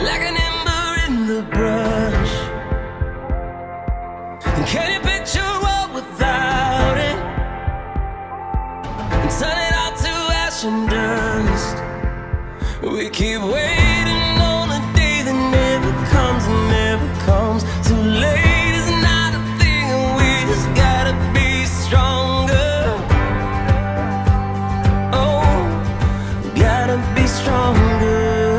like an ember in the brush. And can you picture a world without it? And turn it all to ash and dust. We keep waiting on a day that never comes and never comes. Too late is not a thing, and we just gotta be stronger. Oh, gotta be stronger.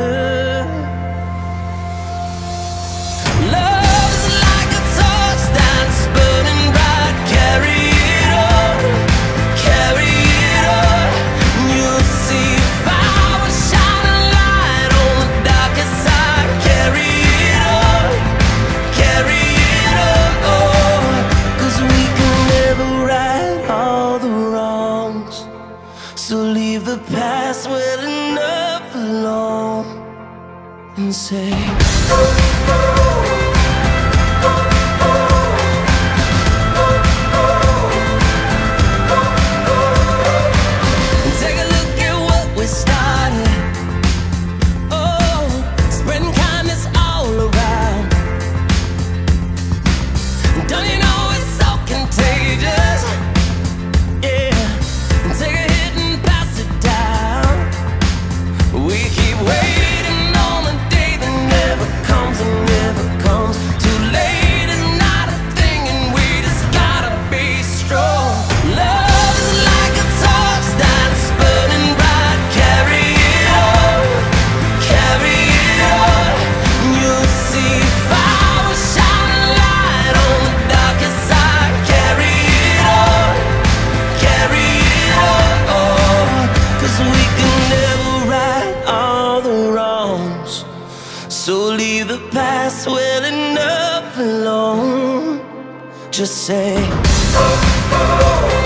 Love is like a torch that's burning bright. Carry it on, carry it on. You'll see fire shining light on the darkest side. Carry it on, carry it on. Oh, 'cause we can never right all the wrongs. So leave the past well enough alone and say, take a look at what we started. Oh, spreading kindness all around. Don't you know it's so contagious? Yeah, take a hit and pass it down. We keep waiting on a day that never comes and never comes. Too late is not a thing, and we just gotta be strong. Love is like a torch that's burning bright. Carry it on, carry it on. You'll see fire shining light on the darkest side. Carry it on, carry it on. Oh, 'cause we can never right all the wrongs. So leave the past well enough alone. Just say, oh, oh, oh.